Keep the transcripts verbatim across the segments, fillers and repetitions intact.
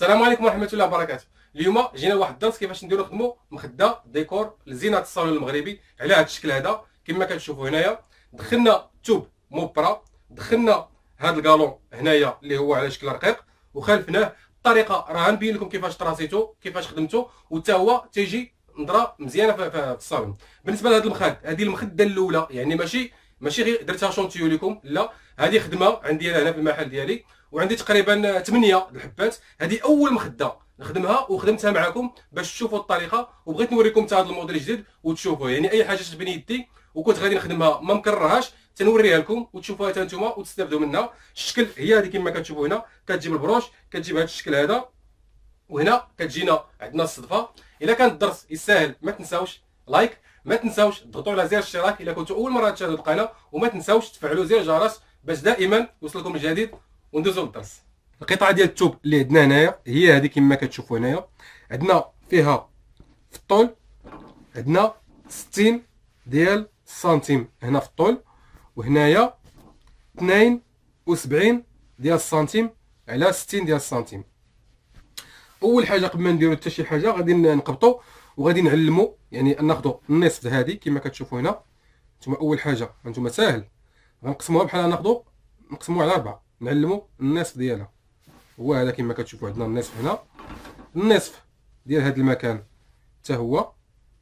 السلام عليكم ورحمه الله وبركاته. اليوم جينا لواحد الدرس كيفاش نديرو نخدمو مخده ديكور لزينه الصالون المغربي على هذا الشكل هذا كما كتشوفوا هنايا. دخلنا توب موبرا، دخلنا هذا الكالون هنايا اللي هو على شكل رقيق، وخالفناه الطريقه راه غنبين لكم كيفاش طراسيتو كيفاش خدمتو، وتا هو تيجي نظره مزيانه في, في الصالون. بالنسبه لهذا المخاد، هذه المخده الاولى، يعني ماشي ماشي غير درتها شونتيو لكم، لا هذه خدمه عندي هنا في المحل ديالي، وعندي تقريبا ثمانية الحبات. هذه اول مخده نخدمها وخدمتها معكم باش تشوفوا الطريقه، وبغيت نوريكم حتى هذا الموديل الجديد وتشوفوه. يعني اي حاجه تبني يدي وكنت غادي نخدمها ما مكررهاش تنوريها لكم وتشوفوها حتى نتوما وتستافدوا منها. الشكل هي هذه كما كتشوفوا هنا، كتجيب البروش كتجيب هذا الشكل هذا، وهنا كتجينا عندنا الصدفه. الا كان الدرس يسهل ما تنساوش لايك، ما تنساوش تضغطوا على زر الاشتراك الا كنتوا اول مره تشاهدوا القناه، وما تنساوش تفعلوا زر الجرس باش دائما يوصلكم الجديد. وندوزوا للدرس. القطعه ديال الثوب اللي عندنا هنايا هي هذه كما كتشوفوا هنايا، عندنا فيها في الطول عندنا ستين ديال السنتيم هنا في الطول، وهنايا اثنين وسبعين ديال السنتيم على ستين ديال السنتيم. اول حاجه قبل ما نديرو حتى شي حاجه غادي نقبطو وغادي نعلمو، يعني ناخذوا النصف هذه كما كتشوفوا هنا. نتوما اول حاجه هانتوما ساهل غنقسموها بحال ناخذوا نقسموها على أربعة، نعلمو النصف ديالها هو هذا كما كتشوفوا. عندنا النصف هنا، النصف ديال هذا المكان حتى هو،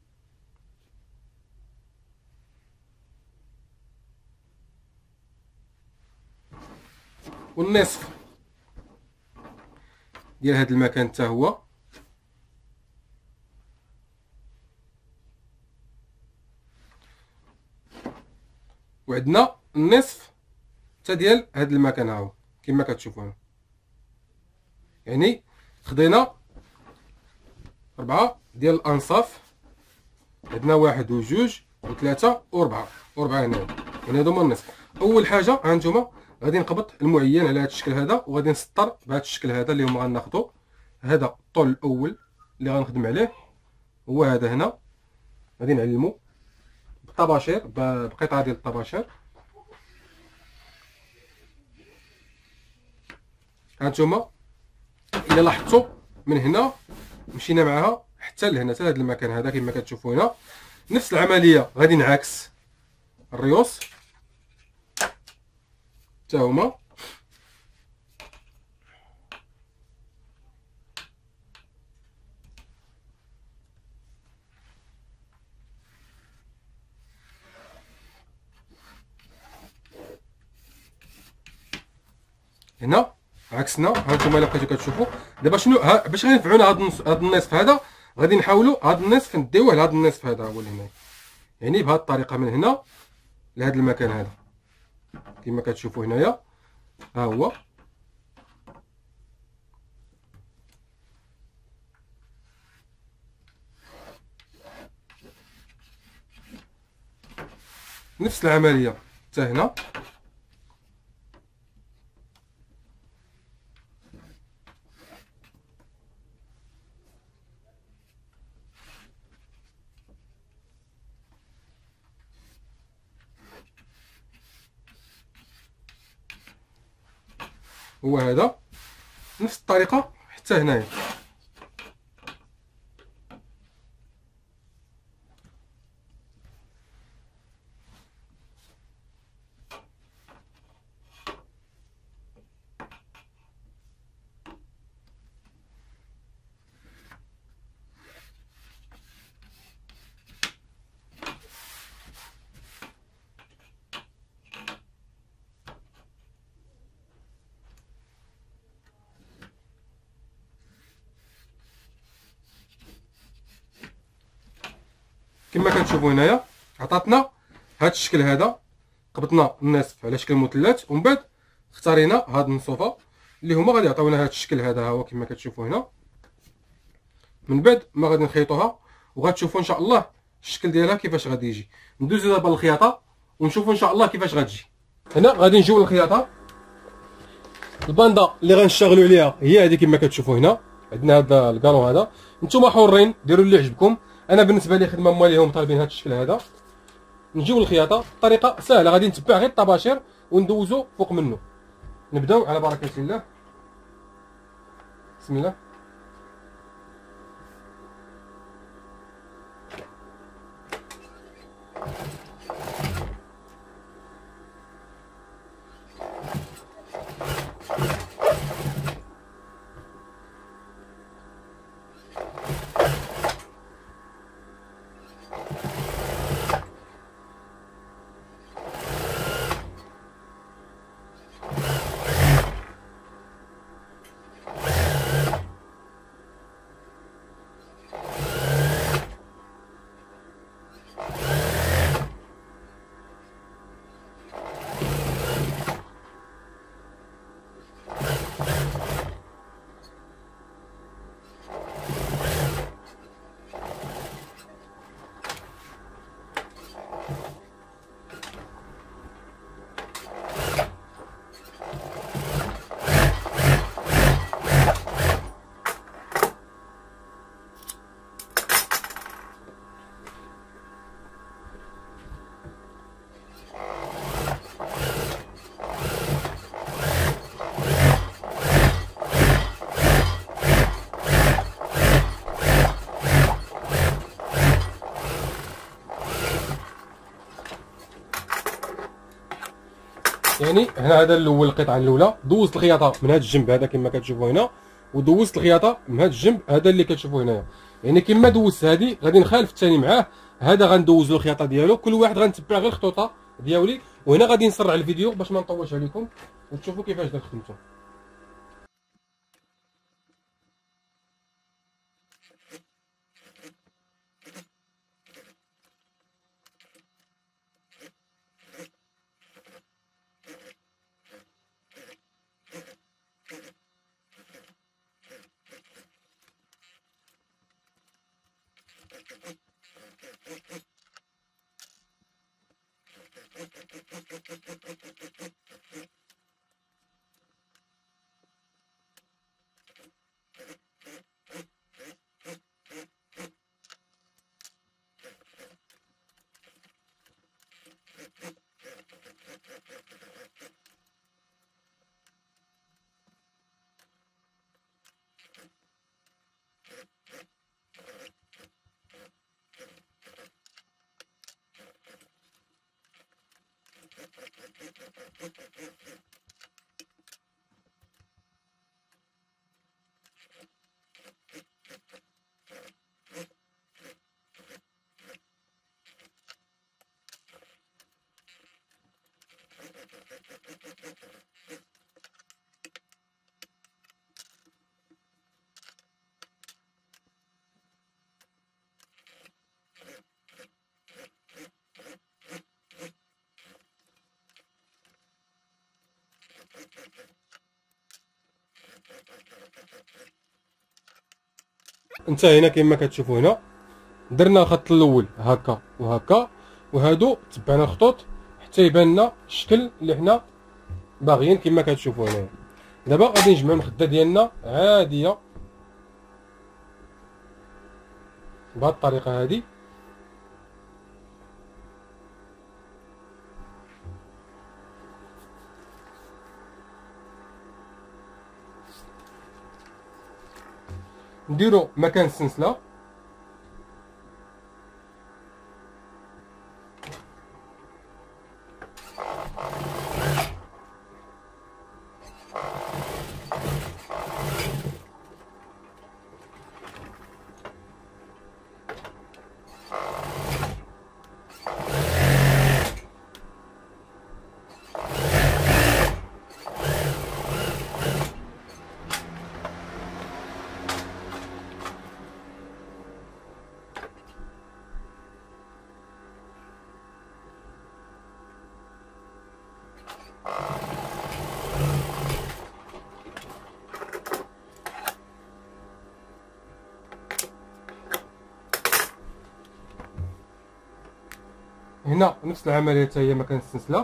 والنصف ديال هذا المكان حتى هو، وعندنا النصف حتى ديال هذا المكان ها هو كما كتشوفوا. يعني خدينا أربعة ديال الأنصاف، عندنا واحد وجوج وثلاثة وأربعة، وأربعة هنا، يعني هادو هما النصف. أول حاجة هانتوما غادي نقبط المعين على هذا الشكل هذا، وغادي نسطر بهذا الشكل هذا اللي هما غناخدو. هذا الطول الأول اللي غنخدم عليه هو هذا هنا، غادي نعلمو بالطباشير بقطعة ديال الطباشير. هانتوما إلا لاحظتوا من هنا مشينا معاها حتى لهنا، حتى لهذا المكان هذا كما كتشوفوا هنا. نفس العمليه غادي نعكس الريوس حتى هما، هنا عكسنا. هانتوما الا بقيتو كتشوفوا دابا شنو ها باش غينفعونا هذا هذا النصف هذا، غادي نحاولوا هذا النصف نديوه لهذا النصف هذا هو اللي هنا، يعني بهذه الطريقه من هنا لهذا المكان هذا كما كتشوفوا هنايا. ها هو نفس العمليه حتى هنا. هو هذا نفس الطريقه حتى هنايا. كما كتشوفوا هنايا عطاتنا هذا الشكل هذا، قبطنا النصف على شكل مثلث، ومن بعد اختارينا هاد النصوفه اللي هما غادي يعطيونا هذا الشكل هذا هو كما كتشوفوا هنا. من بعد ما غادي نخيطوها وغتشوفوا ان شاء الله الشكل ديالها كيفاش غادي يجي. ندوزو دابا للخياطه ونشوفوا ان شاء الله كيفاش غتجي. هنا غادي نجيو للخياطه. الباندا اللي غنشتغلوا عليها هي هذه كما كتشوفوا هنا. عندنا هذا الكالون هذا، نتوما حرين ديروا اللي عجبكم. انا بالنسبه لي خدمه ماليهم طالبين هذا الشكل هذا. نجيو للخياطه، الطريقه سهله، غادي نتبع غير الطباشير وندوزو فوق منه. نبداو على بركه الله. بسم الله. يعني هنا هذا الاول، القطعه الاولى دوزت الخياطه من هذا الجنب هذا كما كتشوفوا هنا، ودوزت الخياطه من هذا الجنب هذا اللي كتشوفوا هنايا. يعني كما دوزت هذه غادي نخالف الثاني معاه، هذا غندوز له الخياطه ديالو، كل واحد غنتبع غير الخطوطه ديالي. وهنا غادي نسرع الفيديو باش ما نطولش عليكم وتشوفوا كيفاش درت خدمته. انتهينا كما كتشوفوا هنا، درنا الخط الاول هكا وهكا، وهادو تبعنا الخطوط حتى يبان لنا الشكل اللي حنا باغيين كما كتشوفوا هنا. دابا غادي نجمعوا المخده ديالنا عاديه بهذه الطريقه هذه. نديرو مكان السنسله، هنا نفس العمليه حتى هي مكان السنسله.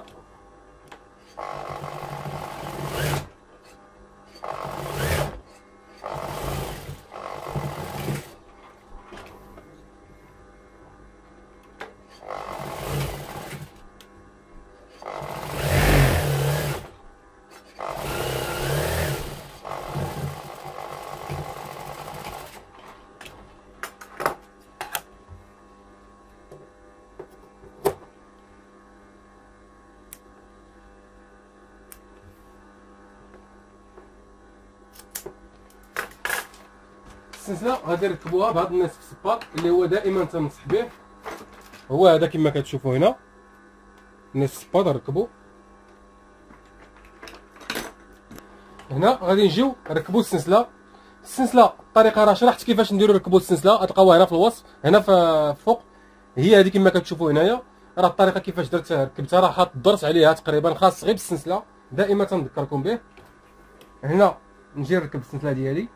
السلسله غادي نركبوها بهذا النصف السباط اللي هو دائما تنصح به، هو هذا كما كتشوفوا هنا نصف السباط نركبو. هنا غادي نجيو نركبو السلسله. السلسله الطريقه راه شرحت كيفاش نديرو نركبو السلسله، غتلقاوها هنا في الوصف هنا في الفوق. هي هذه كما كتشوفوا هنايا، راه الطريقه كيفاش درت ركبتها راه حاط درت عليها تقريبا، خاص غير بالسلسله دائما تنذكركم به. هنا نجي نركب السلسله ديالي،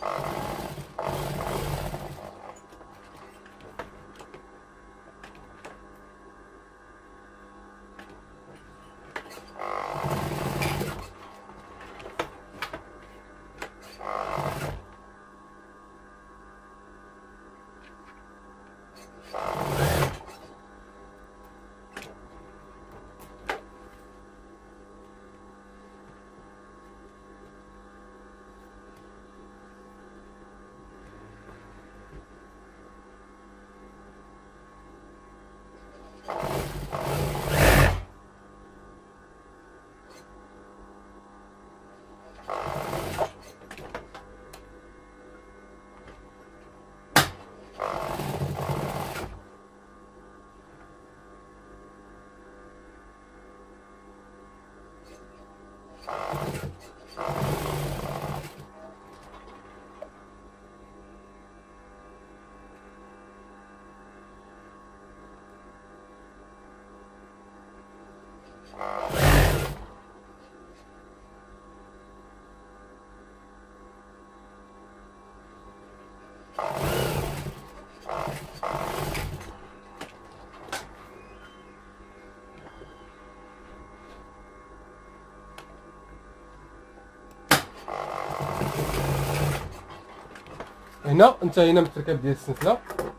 هنا انتهينا من التركيب ديال السنسله.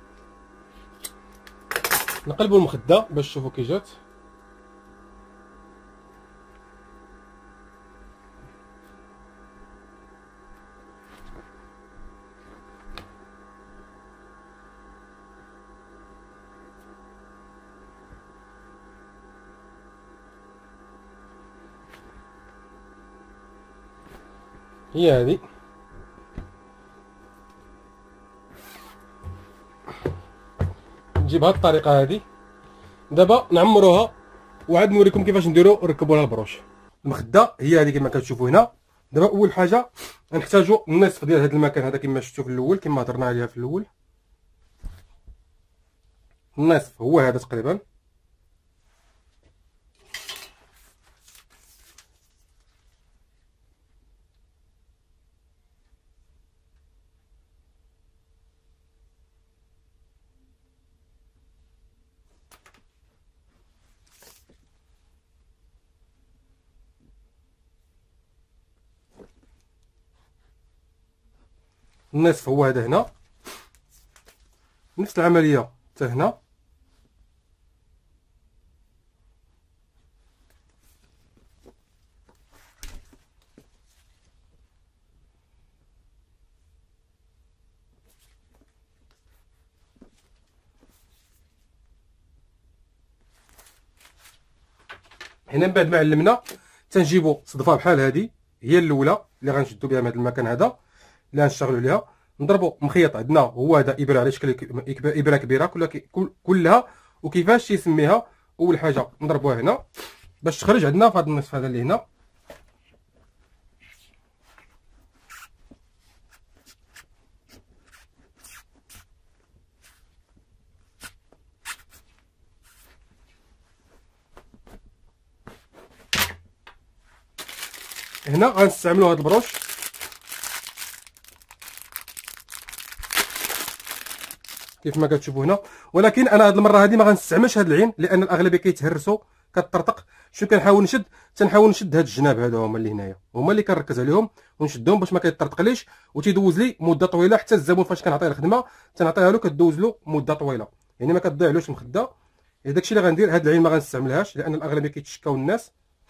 نقلبوا المخده باش تشوفوا كي جات. هي هذه نجي بهذه الطريقه هذه. دابا نعمروها وعاد نوريكم كيفاش نديرو نركبوا لها البروش. المخده هي هذه كما كتشوفوا هنا. دابا اول حاجه غنحتاجوا النصف ديال هذا المكان هذا كما شفتوا في الاول، كما هضرنا عليها في الاول. النصف هو هذا تقريبا. النصف هو هذا هنا. نفس العمليه حتى هنا. هنا من بعد ما علمنا تنجيبوا صدفه بحال هذه، هي الاولى اللي غنشدوا بها من هذا المكان هذا اللي غنشتغلوا عليها. نضربوا مخيط عندنا هو هذا ابره على شكل ابره كبيره كلها. وكيفاش تيسميها؟ اول حاجه نضربوها هنا باش تخرج عندنا في هذا النصف هذا اللي هنا. هنا غنستعملوا هذا البروش كيف ما كتشوفوا هنا، ولكن انا هذه المره هذه ما غنستعملش هذا العين لان الاغلبيه كيتهرسوا كتطرطق. شنو كنحاول نشد؟ تنحاول نشد هاد الجناب هذا هما اللي هنايا، هما اللي كنركز عليهم ونشدهم باش ما كيطرطقليش وتيدوز لي مده طويله. حتى الزبون فاش كنعطيه الخدمه تنعطيها له كدوز له مده طويله، يعني ما كتضيعلوش المخده. داكشي اللي غندير. هاد العين ما غنستعملهاش لان الاغلبيه كيتشكاو الناس.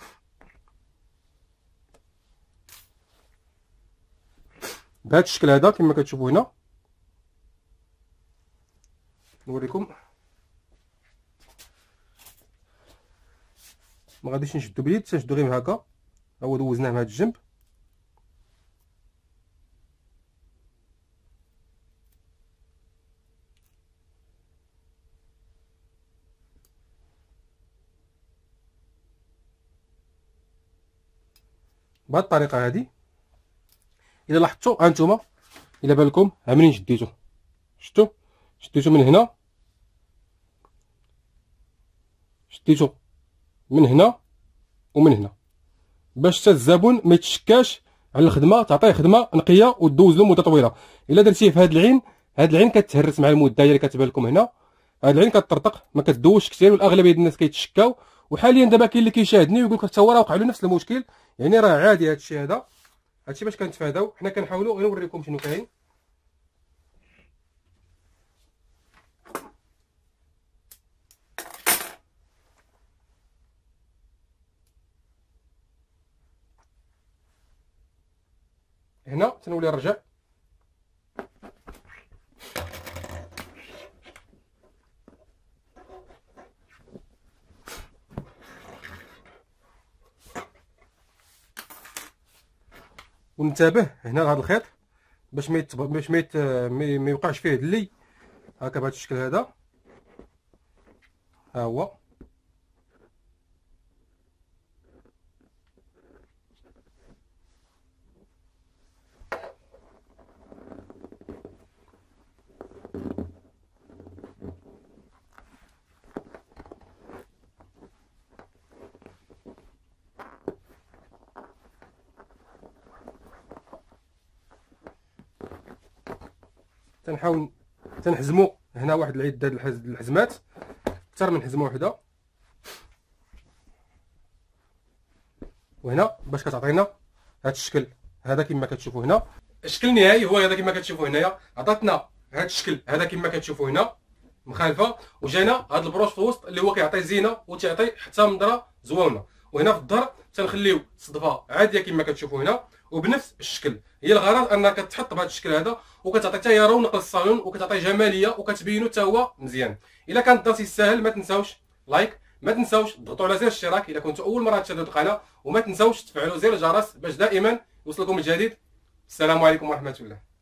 بهذا الشكل هذا كما كتشوفوا هنا. نوريكم. ما غاديش نشدو باليد، تنشدو غير هكا. ها هو دوزناه من هذا الجنب. بهذه الطريقه هذه. الا لاحظتوا ها نتوما الا بالكم ها منين شديتو، شفتوا شديتو من هنا، شديتو من هنا ومن هنا باش حتى الزبون ما يتشكاش على الخدمه، تعطيه خدمه نقيه ودوز له مده طويله. الا درتيه في هذا العين، هذا العين كتهرس مع المده اللي كتبان لكم هنا، هذا العين كتطرطق ما كتدوش كثير، والاغلبيه ديال الناس كيتشكاو. وحاليا دابا كاين اللي كيشاهدني ويقول لك حتى هو راه وقع له نفس المشكل. يعني راه عادي هذا الشيء، هذا هادشي باش كنتفاداو حنا. كنحاولوا غير نوريكم شنو كاين. هنا تنولي نرجع وننتبه هنا لهذا الخيط باش ما يتب... باش ما يت... ما يوقعش فيه اللي هكا بهذا الشكل هذا. ها هو تنحاول تنحزمو هنا واحد العدة د الحزمات، اكثر من حزمه وحده، وهنا باش كتعطينا هذا الشكل هذا كما كتشوفوا هنا. الشكل النهائي هو هذا كما كتشوفوا هنايا. عطاتنا هذا الشكل هذا كما كتشوفوا هنا مخالفه، وجانا هذا البروش في الوسط اللي هو كيعطي زينه وتعطي حتى منظره زوينه. وهنا في الظهر تنخليو صدفه عاديه كما كتشوفوا هنا وبنفس الشكل. هي الغرض انها كتحط بهذا الشكل هذا وكتعطي حتى هي رونق للصالون وكتعطي جماليه وكتبينو حتى هو مزيان. الا كان الدرس ساهل ما تنساوش لايك، ما تنساوش تضغطوا على زر الاشتراك اذا كنتوا اول مره تشاهدوا القناه، وما تنساوش تفعلوا زر الجرس باش دائما يوصلكم الجديد. السلام عليكم ورحمه الله.